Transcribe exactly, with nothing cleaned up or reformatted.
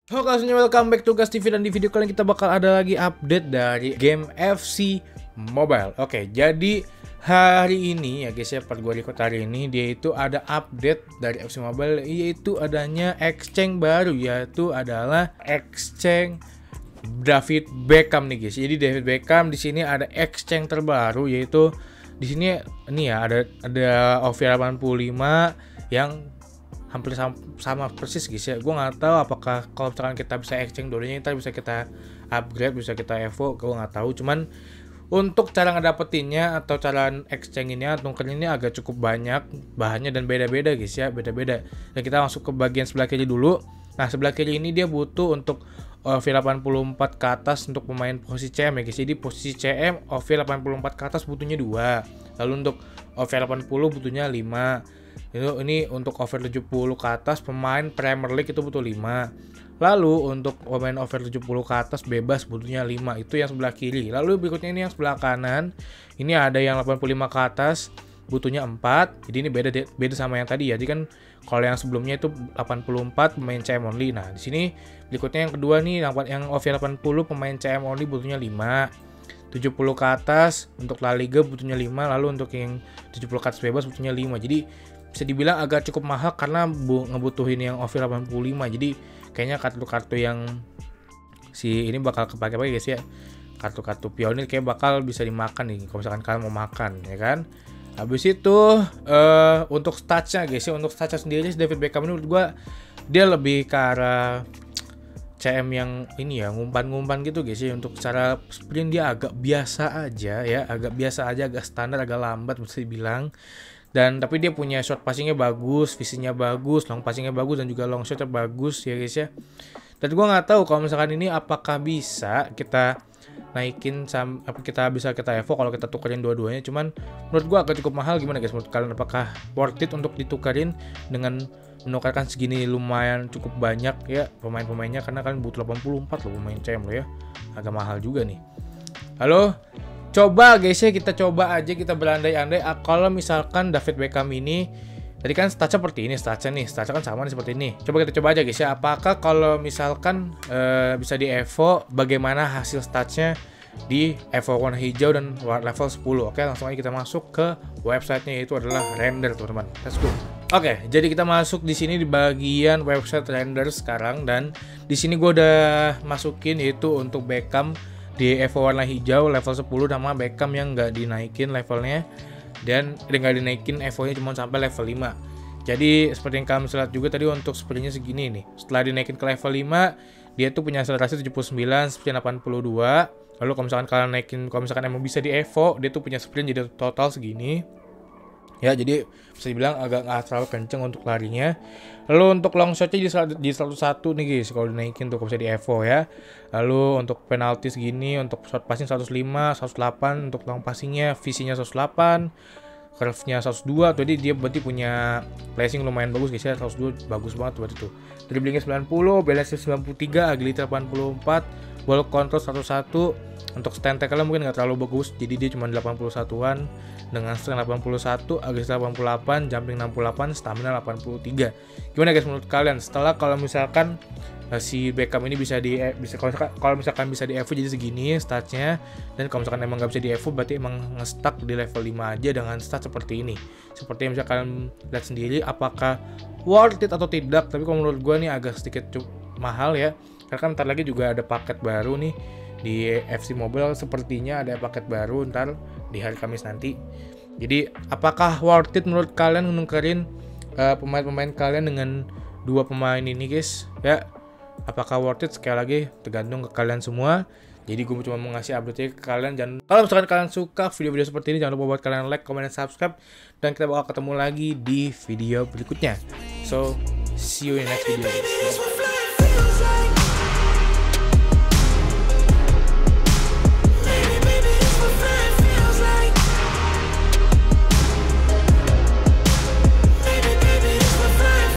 Halo semuanya, welcome back to Gas T V, dan di video kali ini kita bakal ada lagi update dari game F C Mobile. Oke, jadi hari ini ya guys ya, part gue record hari ini, dia itu ada update dari F C Mobile, yaitu adanya exchange baru, yaitu adalah exchange David Beckham nih guys. Jadi David Beckham di sini ada exchange terbaru, yaitu di sini ini ya ada ada O V delapan puluh lima yang hampir sama, sama persis guys ya. Gue nggak tahu apakah kalau misalkan kita bisa exchange dulunya ntar bisa kita upgrade, bisa kita evo, gue nggak tahu. Cuman untuk cara ngedapetinnya atau cara exchange-nya atau nukernya agak cukup banyak bahannya dan beda-beda guys ya, beda-beda. Dan kita masuk ke bagian sebelah kiri dulu. Nah, sebelah kiri ini dia butuh untuk O V delapan puluh empat ke atas untuk pemain posisi C M ya guys. Jadi posisi C M O V delapan puluh empat ke atas butuhnya dua. Lalu untuk O V delapan puluh butuhnya lima. Itu ini untuk over tujuh puluh ke atas pemain Premier League itu butuh lima. Lalu untuk pemain over tujuh puluh ke atas bebas butuhnya lima. Itu yang sebelah kiri. Lalu berikutnya ini yang sebelah kanan. Ini ada yang delapan puluh lima ke atas butuhnya empat. Jadi ini beda beda sama yang tadi ya. Jadi kan kalau yang sebelumnya itu delapan puluh empat pemain C M only. Nah, di sini berikutnya yang kedua nih yang O V delapan puluh pemain C M only butuhnya lima. tujuh puluh ke atas untuk La Liga butuhnya lima. Lalu untuk yang tujuh puluh ke atas bebas butuhnya lima. Jadi bisa dibilang agak cukup mahal karena bu, ngebutuhin yang O V delapan puluh lima. Jadi kayaknya kartu-kartu yang si ini bakal kepake-pake guys ya. Kartu-kartu pionir kayak bakal bisa dimakan nih kalau misalkan kalian mau makan ya kan. Habis itu uh, untuk statsnya guys ya, untuk statsnya sendiri David Beckham ini menurut gua dia lebih ke arah C M yang ini ya, ngumpan-ngumpan gitu guys ya. Untuk cara sprint dia agak biasa aja ya, agak biasa aja, agak standar, agak lambat bisa dibilang. Dan tapi dia punya short passingnya bagus, visinya bagus, long passingnya bagus, dan juga long shotnya bagus ya guys ya. Dan gua nggak tahu kalau misalkan ini apakah bisa kita naikin sam, apa kita bisa kita evo kalau kita tukerin dua-duanya. Cuman menurut gua agak cukup mahal. Gimana guys menurut kalian, apakah worth it untuk ditukerin dengan menukarkan segini lumayan cukup banyak ya pemain-pemainnya, karena kan butuh delapan puluh empat loh pemain C M lo ya, agak mahal juga nih. Halo, coba guys ya, kita coba aja, kita berandai-andai kalau misalkan David Beckham ini tadi kan statsnya seperti ini, statsnya nih, statsnya kan sama nih seperti ini. Coba kita coba aja guys ya, apakah kalau misalkan e, bisa di evo, bagaimana hasil statsnya di evo warna hijau dan level sepuluh. Oke, langsung aja kita masuk ke websitenya, itu adalah render teman-teman. Let's go. Oke, jadi kita masuk di sini di bagian website render sekarang, dan di sini gue udah masukin yaitu untuk Beckham di evo warna hijau level sepuluh sama Beckham yang nggak dinaikin levelnya, dan nggak dinaikin evo-nya cuma sampai level lima. Jadi seperti yang kalian bisa lihat juga tadi untuk sprintnya segini nih. Setelah dinaikin ke level lima, dia tuh punya akselerasi tujuh puluh sembilan, sprint delapan puluh dua. Lalu kalau misalkan kalian naikin, kalau misalkan emang bisa di evo, dia tuh punya sprint jadi total segini. Ya, jadi bisa dibilang agak nggak terlalu kenceng untuk larinya. Lalu untuk long shotnya di seratus satu nih guys, kalau dinaikin tuh kalau bisa di evo ya. Lalu untuk penalti segini, untuk short passing seratus lima, seratus delapan, untuk long passingnya, visinya seratus delapan, curve-nya seratus dua. Jadi dia berarti punya placing lumayan bagus guys ya, seratus dua bagus banget berarti tuh. Dribblingnya sembilan puluh, balance sembilan puluh tiga, agility delapan puluh empat, ball control seratus satu. Untuk stand tackle mungkin nggak terlalu bagus, jadi dia cuma delapan puluh satuan dengan strength delapan puluh satu, agility delapan puluh delapan, jumping enam puluh delapan, stamina delapan puluh tiga. Gimana guys menurut kalian setelah kalau misalkan uh, si Beckham ini bisa di bisa kalau misalkan, kalau misalkan bisa di evo jadi segini statsnya, dan kalau misalkan emang nggak bisa di evo berarti emang nge-stuck di level lima aja dengan stats seperti ini. Seperti yang bisa kalian lihat sendiri, apakah worth it atau tidak. Tapi kalau menurut gue nih agak sedikit cukup mahal ya, karena kan ntar lagi juga ada paket baru nih di F C Mobile, sepertinya ada paket baru ntar di hari Kamis nanti. Jadi apakah worth it menurut kalian nukerin uh, pemain-pemain kalian dengan dua pemain ini guys ya? Apakah worth it? Sekali lagi tergantung ke kalian semua. Jadi gue cuma mau ngasih update ke kalian. Jangan, kalau misalkan kalian suka video-video seperti ini, jangan lupa buat kalian like, comment, dan subscribe. Dan kita bakal ketemu lagi di video berikutnya. So see you in the next video guys.